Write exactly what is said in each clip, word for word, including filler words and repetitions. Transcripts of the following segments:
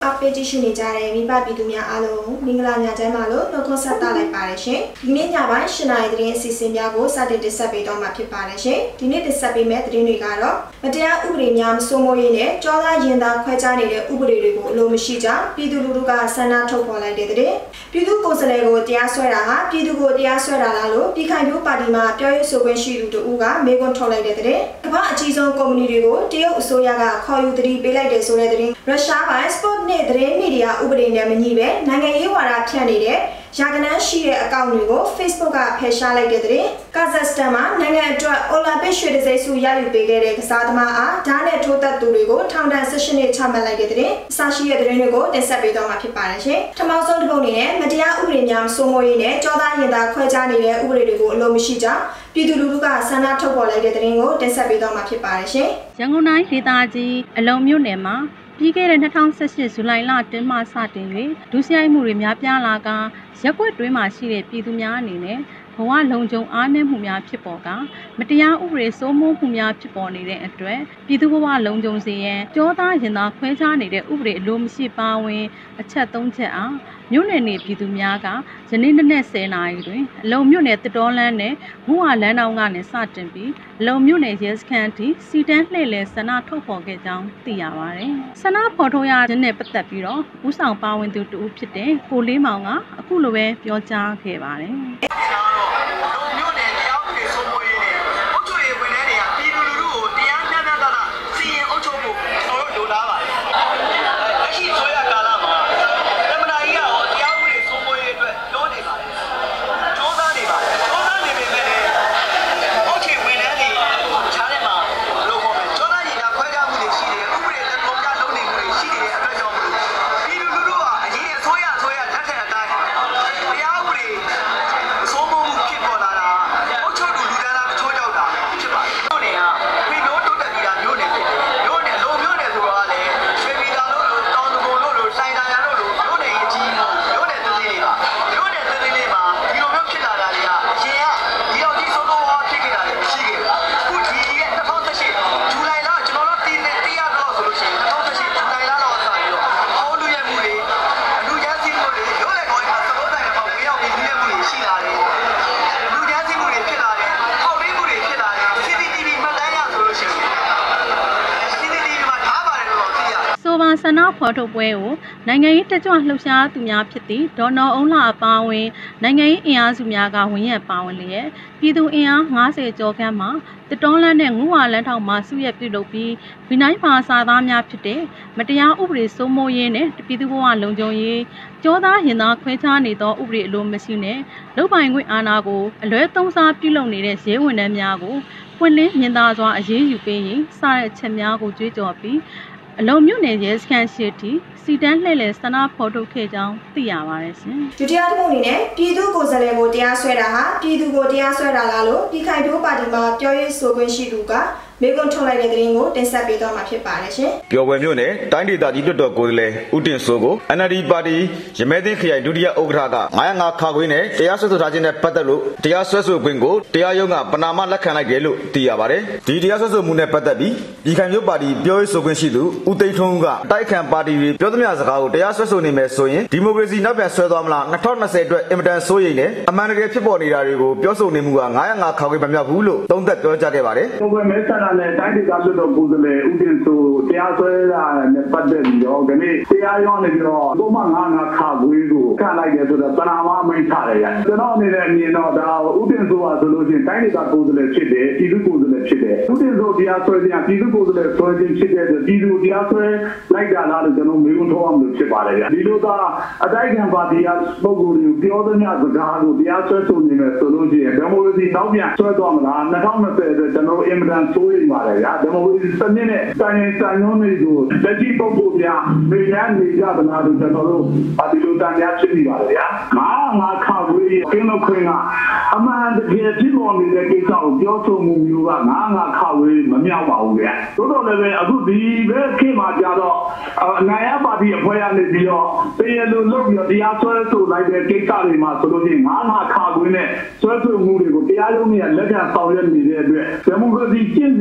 Application နေကြတဲ့မိဘပြည်သူများအားလုံးမင်္ဂလာညချမ်းပါလို့နှုတ်ခွန်းဆက်သလိုက်ပါတယ်ရှင်ဒီနေ့ညပိုင်း၈နာရီသတင်းအစီအစဉ်များကိုစတင်တင်ဆက်ပေးတော့မှာဖြစ်ပါတယ်ရှင်ဒီနေ့တင်ဆက်ပေးမယ့်သတင်းတွေကတော့မတရားဥပဒေများမစိုးမိုးရေးနဲ့ကြောသားရင်သားခွဲခြားနေတဲ့ဥပဒေတွေကိုအလိုမရှိကြောင်းပြည်သူလူထုကဆန္ဒထုတ်ဖော်လိုက်တဲ့သတင်းပြည်သူကိုယ်စားလှယ်ကိုတရားစွဲတာဟာပြည်သူကိုတရားစွဲတာလားလို့ပြည်ခိုင်ဖြိုးပါတီမှပြောရေးဆိုခွင့်ရှိသူတို့ကမေးခွန်းထုတ်လိုက်တဲ့သတင်းကမ္ဘာအကြီးဆုံးကုမ္ပဏီတွေကိုတရုတ်အစိုးရကခေါ်ယူတတိပေးလိုက်တဲ့ဆိုတဲ့သတင်းရုရှားပိုင်း Sport နဲ့သတင်းမီဒီယာဥပဒေနဲ့မညီပဲနိုင်ငံရေးဝါဒဖြန့်နေတဲ့ရာဂဏန်းရှိတဲ့အကောင့်တွေကို Facebook ကဖယ်ရှားလိုက်တဲ့တဲ့ကာဇက်စတန်မှာနိုင်ငံအတွက်အိုလံပစ်ရွှေတံဆိပ်ဆုရယူပေးခဲ့တဲ့ကစားသမားအားဓာတ်နဲ့ထိုးသက်သူတွေကိုထောင်ဒဏ်၁၈နှစ်ချမှတ်လိုက်တဲ့တဲ့အစရှိတဲ့သတင်းတွေကိုတင်ဆက်ပေးတော့မှာဖြစ်ပါတယ်ရှင်။ထမောက်ဆုံးတစ်ပုဒ်အနေနဲ့မတရားဥပဒေများမစိုးမိုးရေးနဲ့ကြောသားရင်သားခွဲခြားနေတဲ့ဥပဒေတွေကိုအလိုမရှိကြောင်းပြည်သူလူထုကဆန္ဒထုတ်ဖော်လိုက်တဲ့သတင်းကိုတင်ဆက်ပေးတော့မှာဖြစ်ပါတယ်ရှင်။ရန်ကုန်တိုင်းဒေသကြီးအလုံမြို့နယ်မှာပြီးခဲ့တဲ့၂၀၁၈ဇူလိုင်လတွင်မှစတင်၍ဒုစရိုက်မှုတွေများပြားလာကရက်ွက်တွင်းမှာရှိတဲ့ပြည်သူများအနေနဲ့ဘဝလုံခြုံအားနည်းမှုများဖြစ်ပေါ်ကမတရားဥပဒေစိုးမိုးမှုများဖြစ်ပေါ်နေတဲ့အတွက်ပြည်သူဘဝလုံခြုံစေရန်ကြောသားရင်သားခွဲခြားနေတဲ့ဥပဒေအလိုမရှိပါဝင်အချက်၃ချက်အားမြို့နယ်နေပြည်သူများကယနေ့နေ့၁၀နာရီတွင်အလုံမြို့နယ်တတော်လန်းနဲ့မူဝါလန်းတောင်ကနေစတင်ပြီးအလုံမြို့နယ်ရဲစခန်းထိစီတန်းလှည့်လည်ဆန္ဒထုတ်ဖော်ခဲ့ကြောင်းသိရပါတယ်။ဆန္ဒဖော်ထုတ်ရခြင်းနဲ့ပတ်သက်ပြီးတော့ဦးဆောင်ပါဝင်သူတူဖြစ်တဲ့ကိုလေးမောင်ကအခုလိုပဲပြောကြားခဲ့ပါတယ်။ဆန္ဒဖော်ထုတ်ပွဲကိုနိုင်ငံရေးတက်ကြွလှုပ်ရှားသူများဖြစ်သည့်ဒေါ်နော်အုံးလှအပါအဝင်နိုင်ငံရေးအင်အားစုများကဝင်ရောက်ပါဝင်လျက်ပြည်သူအင်အား၅၀ကျော်ခန့်မှတတော်လန်းနဲ့ငူဝါလန်းထောင်မှစုရက်ပြုလုပ်ပြီးဗီနိုင်းဘာစာသားများဖြစ်တဲ့မတရားဥပဒေစိုးမိုးရေးနဲ့ပြည်သူ့ဘဝလုံခြုံရေးကြောသားရင်သားခွဲခြားနေသောဥပဒေအလိုမရှိနဲ့လုပ်ပိုင်ခွင့်အာဏာကိုအလွဲသုံးစားပြုလုပ်နေတဲ့ရဲဝန်ထမ်းများကိုပွင့်လင်းမြင်သာစွာအရေးယူပေးရင်စတဲ့အချက်များကိုကြွေးကြော်ပြီးအလုံမြို့နယ်ရဲစခန်းရှိတီစီတန်းလှည့်လည်ဆန္ဒဖော်ထုတ်ခဲ့ကြောင်းသိရပါတယ်ရှင်။ဒုတိယတစ်ပုဒ်အနေနဲ့ပြည်သူကိုယ်စားလှယ်ကိုတရားစွဲတာဟာပြည်သူကိုတရားစွဲတာလားလို့ပြည်ခိုင်ဖြိုးပါတီမှပြောရေးဆိုခွင့်ရှိသူကမေကွန်ထုတ်လိုက်တဲ့သတင်းကိုတင်ဆက်ပေးတော့မှာဖြစ်ပါတယ်ရှင်။ပျော်ဘွယ်မြို့နယ်တိုင်းဒေသကြီးလွှတ်တော်ကိုယ်စားလှယ်ဦးတင်စိုးကို N L D ပါတီရမဲသိန်းခရိုင်ဒုတိယဥက္ကဋ္ဌက၅၀၅ခါခွင်းနဲ့တရားစွဲဆိုထားခြင်းနဲ့ပတ်သက်လို့တရားစွဲဆိုခွင့်ကိုတရားရုံးကပဏာမလက်ခံလိုက်တယ်လို့သိရပါတယ်။ဒီတရားစွဲဆိုမှုနဲ့ပတ်သက်ပြီးပြည်ခိုင်ဖြိုးပါတီပြောရေးဆိုခွင့်ရှိသူဦးသိန်းထွန်းကတိုက်ခံပါတီတွေပြောသမျှစကားကိုတရားစွဲဆိုနေမယ်ဆိုရင်ဒီမိုကရေစီနောက်ပြန်ဆွဲသွားမလား၂၀၂၀အတွက်အင်မတန်စိုးရိမ်နေအမှန်တကယ်ဖြစ်ပေါ်နေတာတွေကိုပြောဆိုနေမှုက၅၀၅ခါခွင်းမမြောက်ဘူးလို့သုံးသပ်ပြောကြားခဲ့ပါတယ်။ကိုယ်ပဲမဲဆန္ဒနဲ့တိုင်းဒေသလွှတ်တော်ကိုယ်စားလှယ်ဦးတင်စိုးတရားစွဲတာနဲ့ပတ်သက်ပြီးတော့ဒီနေ့တရားရုံးနေပြီးတော့ပုံမှန်၅၀၅ခါခွင်းကိုခံလိုက်တယ်ဆိုတော့ပဏာမအမိန့်ချတယ်ရ။ကျွန်တော်အနေနဲ့အမြင်တော့ဒါဦးတင်စိုးကဆိုလို့ရှိရင်တိုင်းဒေသကိုယ်စားလှယ်ဖြစ်တယ်ပြည်သူကိုယ်စားလှယ်ဖြစ်တယ်ဦးတင်စိုးတရားစွဲခြင်းပြည်သူကိုယ်စားလှယ်စွဲခြင်းဖြစ်တဲ့ပြည်သူတရားစွဲလိုက်တာလားလို့ကျွန်တော်မေးခွန်းထုတ်အောင်လို့ဖြစ်ပါတယ်ဗျ။ဒီလိုကအတိုက်ခံပါတီကပုဂ္ဂိုလ်တွေပြောသမျှစကားကိုတရားစွဲဆိုနေမယ်ဆိုလို့ရှိရင်ဒီမိုကရေစီနောက်ပြန်ဆွဲသွားမလား၂၀၂၀အတွက်ကျွန်တော်အင်မတန်စိုးရိမ်ပါတယ်ဗျာဒီမိုကရေစီစနစ်နဲ့တိုင်းရင်တိုင်းရုံးတွေကိုလက်ရှိပုဂ္ဂိုလ်များနေရနေကြသလားလို့ကျွန်တော်တို့ပါတီလိုတန်များဖြစ်နေပါတယ်ဗျာ၅၀၅ခါခွေးကင်းလို့ခွင်းကအမှန်တကယ်ဖြစ်ပေါ်နေတဲ့ကိစ္စကိုပြောဆိုမှုမျိုးက၅၀၅ခါခွေးမမြောက်ပါဘူးဗျာသို့တော်လည်းပဲအခုဒီဘက်ခေတ်မှာကြတော့အနိုင်ရပါတီအဖွဲ့ရနေပြီးတော့တရားလိုလုပ်ပြီးတော့တရားစွဲဆိုလိုက်တဲ့ကိစ္စတွေမှာဆိုလို့ရှိရင်၅၀၅ခါခွေးနဲ့ဆွဲဆိုမှုတွေကိုတရားရုံးကလက်ခံဆောင်ရွက်နေတဲ့အတွက်ဒီမိုကရေစီကျင့်ကြံ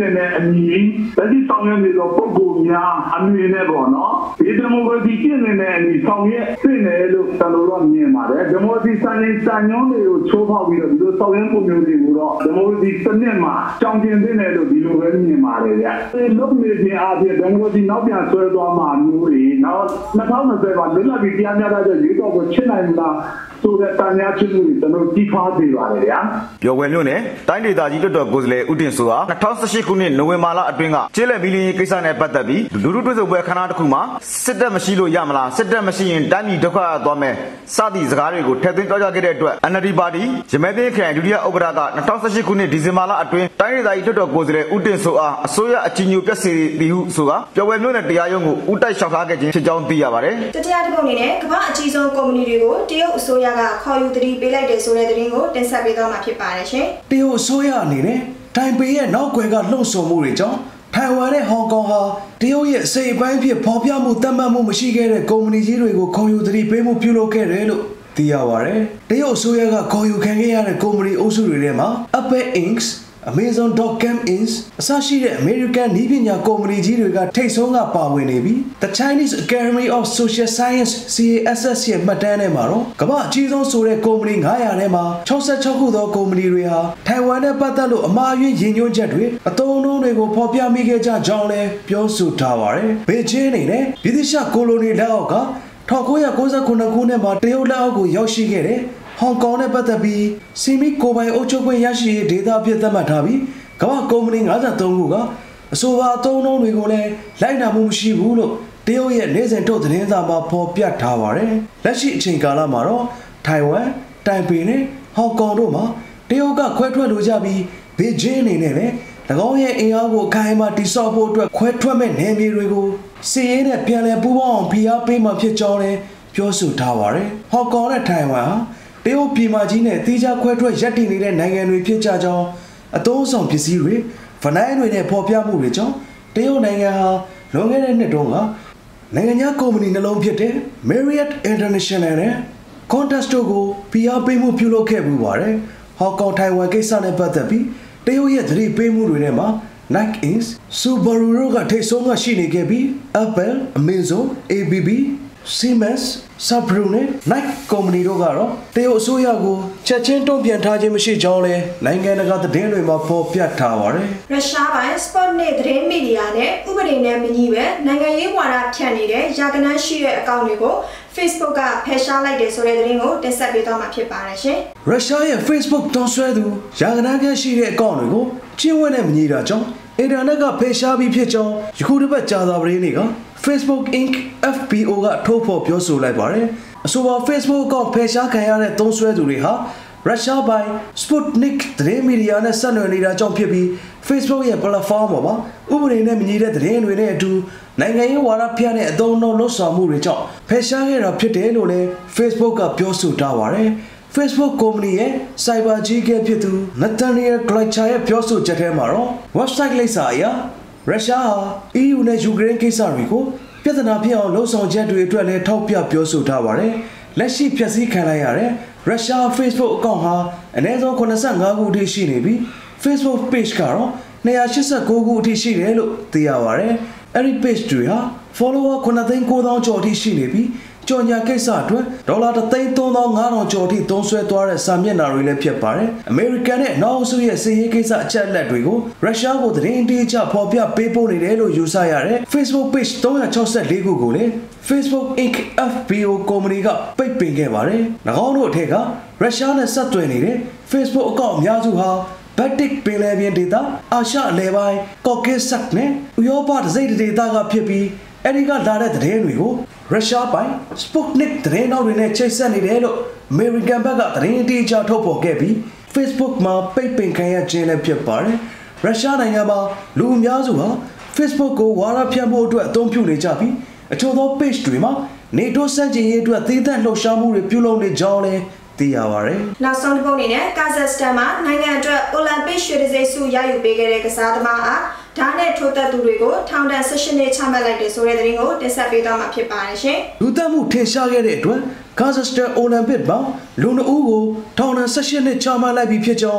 နဲ့အညီလက်ရှိဆောင်ရွက်နေသောပုဂ္ဂိုလ်များအနေနဲ့ပေါ့နော်ဒီဒီမိုကရေစီကျင့်နေတဲ့အနေဆောင်ရွက်သိနေလို့ကျွန်တော်တို့မြင်ပါတယ်ဒီမိုကရေစီစံချိန်စံညွှန်းတွေကိုချိုးဖောက်ပြီးတော့ဒီလိုဆောင်ရွက်ပုံမျိုးတွေကိုတော့ဒီမိုကရေစီစနစ်မှာကြောင်ကျင်သိနေလို့ဒီလိုပဲမြင်ပါတယ်ဗျ။ဒီလုပ်နေခြင်းအပြင်ဒီမိုကရေစီနောက်ပြန်ဆွဲသွားမှာမျိုးတွေနောက်၂၀၂၀မှာလွတ်လပ်ပြီးတရားမျှတတဲ့ရွေးကောက်ပွဲချစ်နိုင်မှာဆိုတဲ့တန်ရာချင်းတွေကျွန်တော်ကြီးထွားစေပါတယ်ဗျာပျော်ဝယ်မြို့နယ်တိုင်းဒေသကြီးလွှတ်တော်ကိုယ်စားလှယ်ဦးတင်စိုးဟာ၂၀၁၈ခုနှစ်နိုဝင်ဘာလအတွင်းကကျေးလက်မီလီကိစ္စနဲ့ပတ်သက်ပြီးလူထုတွေ့ဆုံပွဲခန်းနာတစ်ခုမှာစစ်တပ်မရှိလို့ရမလားစစ်တပ်မရှိရင်တိုင်းပြည်ဒုက္ခရသွားမယ်စသည့်စကားတွေကိုထည့်သွင်းပြောကြားခဲ့တဲ့အတွက် N L D ပါတီရမဲသိန်းခရိုင်ဒုတိယဥက္ကဋ္ဌက၂၀၁၈ခုနှစ်ဒီဇင်ဘာလအတွင်းတိုင်းဒေသကြီးလွှတ်တော်ကိုယ်စားလှယ်ဦးတင်စိုးအားအစိုးရအကြီးအကျယ်ပြက်စီသည်ဟုဆိုကပျော်ဝယ်မြို့နယ်တရားရုံးကိုဦးတိုက်လျှောက်ထားခဲ့ခြင်းဖြစ်ကြောင်းသိရပါတယ်တတိယတစ်ပုဒ်အနေနဲ့ကမ္ဘာအကြီးဆုံးကုမ္ပဏီတွေကိုတရုတ်အစိုးရကခေါ်ယူသတိပေးလိုက်တယ်ဆိုတဲ့သတင်းကိုတင်ဆက်ပေးသွားမှာဖြစ်ပါတယ်ရှင်တရုတ်အစိုးရအနေနဲ့တိုင်ပေရဲ့နောက်ွယ်ကလှုံ့ဆော်မှုတွေကြောင့်ထိုင်ဝမ်နဲ့ဟောင်ကောင်ဟာတရုတ်ရဲ့စိတ်အပိုင်းဖြစ်ပေါ်ပြမှုတတ်မှတ်မှုမရှိခဲ့တဲ့ကုမ္ပဏီကြီးတွေကိုခေါ်ယူသတိပေးမှုပြုလုပ်ခဲ့တယ်လို့သိရပါတယ်တရုတ်အစိုးရကခေါ်ယူခံခဲ့ရတဲ့ကုမ္ပဏီအုပ်စုတွေထဲမှာ Apple Incorporated Amazon dot com Incorporated အစရှိတဲ့ American နည်းပညာကုမ္ပဏီကြီးတွေကထိပ်ဆုံးကပါဝင်နေပြီး The Chinese Academy of Social Science C A S S ရဲ့မှတ်တမ်းထဲမှာတော့ကမ္ဘာအကြီးဆုံးဆိုတဲ့ကုမ္ပဏီ၅၀၀ထဲမှာ၆၆ခုသောကုမ္ပဏီတွေဟာထိုင်ဝမ်နဲ့ပတ်သက်လို့အမှားယွင်းရည်ညွှန်းချက်တွေအသုံးအနှုန်းတွေကိုဖော်ပြမိခဲ့ကြကြောင်းလည်းပြောဆိုထားပါတယ်။ဘေကျင်းအနေနဲ့ဗြိတိရှကိုလိုနီလက်အောက်က၁၉၉၇ခုနှစ်မှာတရုတ်လက်အောက်ကိုရောက်ရှိခဲ့တဲ့ဟောင်ကောင်နဲ့ပတ်သက်ပြီးစီမီကိုပိုင်အုပ်ချုပ်ခွင့်ရရှိရေးဒေသအဖြစ်သတ်မှတ်ထားပြီးကမ္ဘာကုမ္ပဏီ၅၃ခုကအဆိုပါအသုံးအနှုန်းတွေကိုလည်းလိုက်နာမှုမရှိဘူးလို့တရုတ်ရဲ့နေစဉ်ထုတ်သတင်းစာမှာဖော်ပြထားပါတယ်။လက်ရှိအချိန်ကာလမှာတော့ထိုင်ဝမ်၊တိုင်ပေနဲ့ဟောင်ကောင်တို့မှာတရုတ်ကခွဲထွက်လိုကြပြီးဘေကျင်းအနေနဲ့လည်း၎င်းရဲ့အင်အားကိုအခိုင်အမာတိစောက်ဖို့အတွက်ခွဲထွက်မဲ့နယ်မြေတွေကိုစီးရဲနဲ့ပြန်လည်ပူးပေါင်းအောင်ဖိအားပေးမှဖြစ်ကြောင်းလည်းပြောဆိုထားပါတယ်။ဟောင်ကောင်နဲ့ထိုင်ဝမ်ဟာတရုတ်ပြည်မကြီးနဲ့တီးခြားခွဲထွက်ရပ်တည်နေတဲ့နိုင်ငံတွေဖြစ်ကြကြောင်းအသုံးဆောင်ပစ္စည်းတွေဗနိုင်းတွေနဲ့ပေါ်ပြမှုတွေကြောင့်တရုတ်နိုင်ငံဟာလွန်ခဲ့တဲ့နှစ်တုန်းကနိုင်ငံခြားကုမ္ပဏီနှလုံးဖြစ်တဲ့ Marriott International နဲ့ Qantas တို့ကိုဖိအားပေးမှုပြုလုပ်ခဲ့မှုပါတယ်။ဟောင်ကောင်ထိုင်ဝမ်ကိစ္စနဲ့ပတ်သက်ပြီးတရုတ်ရဲ့သတိပေးမှုတွေထဲမှာ Nike Incorporated, Subaru တို့ကထိပ်ဆုံးကရှိနေခဲ့ပြီး Apple, Amazon, A B B, Siemens, Subaru နဲ့ Nike ကုမ္ပဏီတို့ကတော့တရုတ်အစိုးရကိုချက်ချင်းတုံ့ပြန်ထားခြင်းမရှိကြောင်းလည်းနိုင်ငံတကာသတင်းတွေမှာဖော်ပြထားပါတယ်။ရုရှားပိုင်း Sputnik သတင်းမီဒီယာနဲ့ဥပဒေနဲ့မညီပဲနိုင်ငံရေးဝါဒဖြန့်နေတဲ့ရာဂဏန်းရှိတဲ့အကောင့်တွေကို Facebook ကဖယ်ရှားလိုက်တယ်ဆိုတဲ့သတင်းကိုတင်ဆက်ပေးသွားမှာဖြစ်ပါတယ်ရှင်။ရုရှားရဲ့ Facebook တုံးဆွဲသူရာဂဏန်းခန့်ရှိတဲ့အကောင့်တွေကိုကျင့်ဝတ်နဲ့မညီတာကြောင့်အင်တာနက်ကဖယ်ရှားပြီးဖြစ်ကြောင်းယခုတစ်ပတ်ကြာသပတေးနေ့က Facebook Incorporated F B O ကထုတ်ဖော်ပြောဆိုလိုက်ပါတယ်။အဆိုပါ Facebook ကဖယ်ရှားခံရတဲ့သုံးစွဲသူတွေဟာရုရှားပိုင်း Sputnik သတင်းမီဒီယာနဲ့ဆက်နွယ်နေတာကြောင့်ဖြစ်ပြီး Facebook ရဲ့ platform ပေါ်မှာဥပဒေနဲ့မညီတဲ့သတင်းတွေနဲ့အတူနိုင်ငံရေးဝါဒဖြန့်တဲ့အသုံးအနှုန်းလှုပ်ဆောင်မှုတွေကြောင့်ဖယ်ရှားခဲ့တာဖြစ်တယ်လို့လည်း Facebook ကပြောဆိုထားပါတယ်။ Facebook ကုမ္ပဏီရဲ့ Cyber ကြီးကဲဖြစ်သူ Nathaniel Gleicher ရဲ့ပြောဆိုချက်ထဲမှာတော့ website လိပ်စာအရရုရှားဟာ E U နဲ့ယူကရိန်းကိစ္စတွေကိုပြဿနာဖြစ်အောင်လှုံ့ဆော်ချက်တွေအတွက်လည်းထောက်ပြပြောဆိုထားပါတယ်။လက်ရှိဖျက်ဆီးခံလိုက်ရတဲ့ရုရှား Facebook အကောင့်ဟာအနည်းဆုံး၇၅ခုအထိရှိနေပြီး Facebook page ကတော့၂၈၉ခုအထိရှိတယ်လို့သိရပါတယ်။အဲဒီ page တွေဟာ follower ၇သိန်း၉သောင်းကျော်အထိရှိနေပြီးကြော်ညာကိစ္စအတွက်ဒေါ်လာတစ်သိန်းသုံးသောင်းငါးထောင်ကျော်အထိသုံးစွဲသွားတဲ့စာမျက်နှာတွေလည်းဖြစ်ပါတယ်။ American နဲ့နောက်အစုရဲ့စစ်ရေးကိစ္စအချက်အလက်တွေကိုရုရှားကိုသတင်းအတိအကျဖော်ပြပေးပို့နေတယ်လို့ယူဆရတဲ့ Facebook page ၃၆၄ခုကိုလည်း Facebook Incorporated F B O ကုမ္ပဏီကပိတ်ပင်ခဲ့ပါတယ်။၎င်းတို့အထက်ကရုရှားနဲ့ဆက်သွယ်နေတဲ့ Facebook အကောင့်အများစုဟာBaltic ပင်လယ်ပြင်ဒေသအာရှအလယ်ပိုင်း Caucasus နဲ့ဥရောပတစိမ့်ဒေသကဖြစ်ပြီးအဲဒီကလာတဲ့သတင်းတွေကိုရုရှားပိုင်း Sputnik သတင်းနောက်တွေနဲ့ချိတ်ဆက်နေတယ်လို့ American ဘက်ကသတင်းအတိအကျထုတ်ဖော်ခဲ့ပြီး Facebook မှာပိတ်ပင်ခံရခြင်းလည်းဖြစ်ပါတယ်။ရုရှားနိုင်ငံမှာလူအများစုဟာ Facebook ကိုဝါဒဖြန့်ဖို့အတွက်အသုံးပြုနေကြပြီးအချို့သော page တွေမှာ NATO စံကျင်ရေးအတွက်သီးသန့်လှုပ်ရှားမှုတွေပြုလုပ်နေကြောင်းလည်းသိရပါတယ်။နောက်ဆုံးတစ်ပုဒ်အနေနဲ့ကာဇက်စတန်မှာနိုင်ငံအတွက်အိုလံပစ်ရွှေတံဆိပ်ဆုရယူပေးခဲ့တဲ့ကစားသမားအားဓာတ်နဲ့ထိုးသက်သူတွေကိုထောင်ဒဏ်၁၈နှစ်ချမှတ်လိုက်တယ်ဆိုတဲ့သတင်းကိုတင်ဆက်ပေးသွားမှာဖြစ်ပါတယ်ရှင်။လူသက်မှုထင်ရှားခဲ့တဲ့အတွက်ကာဇက်စတန်အိုလံပစ်မှာလူနှစ်ဦးကိုထောင်ဒဏ်၁၈နှစ်ချမှတ်လိုက်ပြီးဖြစ်ကြောင်း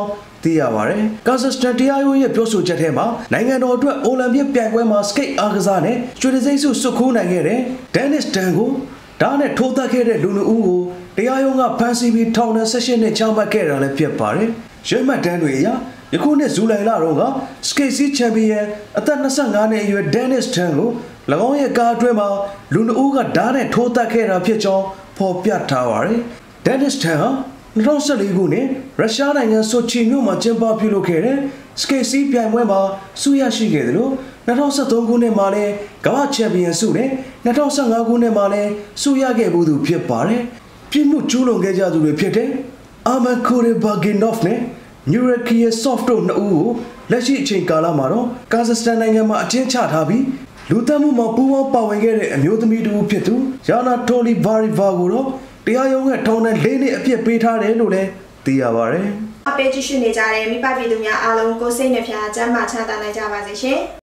သိရပါတယ်။ကာဇက်စတန်တရားရုံးရဲ့ပြောဆိုချက်ထဲမှာနိုင်ငံတော်အတွက်အိုလံပစ်ပြိုင်ပွဲမှာစကိတ်အားကစားနဲ့ရွှေတံဆိပ်ဆုစုခိုးနိုင်ခဲ့တဲ့ဒန်နစ်တန်ကိုဓာတ်နဲ့ထိုးသတ်ခဲ့တဲ့လူနှစ်ဦးကိုတရားရုံးကဖမ်းဆီးပြီးထောင်ဒဏ်၁၈နှစ်ချမှတ်ခဲ့တာလည်းဖြစ်ပါတယ်။ရဲမှတ်တမ်းတွေအရယခုနှစ်ဇူလိုင်လတုန်းကစကိတ်စီချန်ပီယံအသက်၂၅နှစ်အရွယ်ဒန်နစ်တန်ကို၎င်းရဲ့ကားအတွင်းမှာလူနှစ်ဦးကဓာတ်နဲ့ထိုးသတ်ခဲ့တာဖြစ်ကြောင်းဖော်ပြထားပါတယ်။ဒန်နစ်တန်ဟာ၂၀၁၄ခုနှစ်ရုရှားနိုင်ငံဆိုချီမြို့မှာကျင်းပပြုလုပ်ခဲ့တဲ့စကိတ်စီပြိုင်ပွဲမှာဆုရရှိခဲ့တယ်လို့၂၀၁၃ခုနှစ်မှာလည်းကမ္ဘာချန်ပီယံဆုနဲ့၂၀၁၅ခုနှစ်မှာလည်းဆုရခဲ့မှုသူဖြစ်ပါတယ်။ပြစ်မှုကျူးလွန်ခဲ့ကြသူတွေဖြစ်တဲ့အာမန်ကိုရီဘာဂင်နော့ဖ်နဲ့နျူရကီယာဆော့ဖ်တို့နှစ်ဦးကိုလက်ရှိအချိန်ကာလမှာတော့ကာဇက်စတန်နိုင်ငံမှာအကျဉ်းချထားပြီးလူသတ်မှုမှာပူးပေါင်းပါဝင်ခဲ့တဲ့အမျိုးသမီးတူဖြစ်သူယာနာတိုလီဘာရီဗာကိုတော့တရားရုံးကထောင်ဒဏ်၄နှစ်အပြစ်ပေးထားတယ်လို့လည်းသိရပါတယ်။အပေးကြည့်ရှုနေကြတဲ့မိဘပြည်သူများအားလုံးကိုစိတ်နှဖျားကျန်းမာချမ်းသာနိုင်ကြပါစေရှင်။